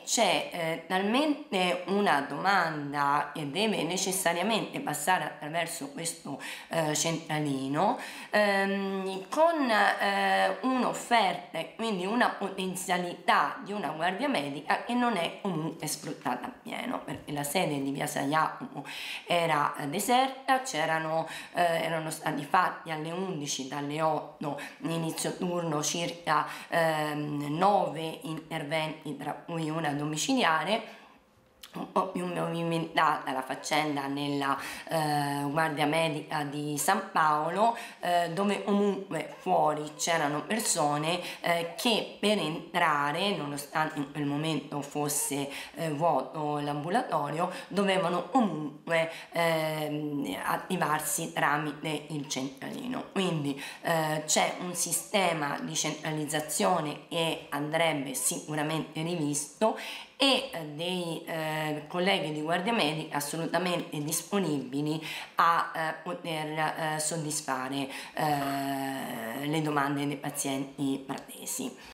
c'è talmente una domanda e deve necessariamente passare attraverso questo centralino, con un'offerta e quindi una potenzialità di una guardia medica che non è comunque sfruttata appieno, perché la sede di via San Jacopo era deserta, erano stati fatti alle 11, dalle 8 inizio turno circa 9 interventi, tra cui una domiciliare. Un po' più movimentata la faccenda nella guardia medica di San Paolo, dove comunque fuori c'erano persone che per entrare, nonostante in quel momento fosse vuoto l'ambulatorio, dovevano comunque attivarsi tramite il centralino. Quindi c'è un sistema di centralizzazione che andrebbe sicuramente rivisto, e dei colleghi di guardia medica assolutamente disponibili a poter soddisfare le domande dei pazienti pratesi.